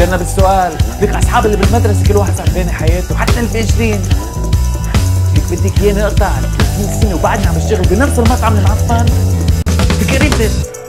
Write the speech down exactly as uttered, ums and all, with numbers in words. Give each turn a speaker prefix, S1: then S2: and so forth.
S1: فكرنا بالسؤال، لك اصحاب اللي بالمدرسه كل واحد صار بين حياته، حتى اللي في عشرين. لك بدك اياني اقطع ثلاثين سنه وبعدني عم بشتغل بنفس المطعم المعفن؟ فكرت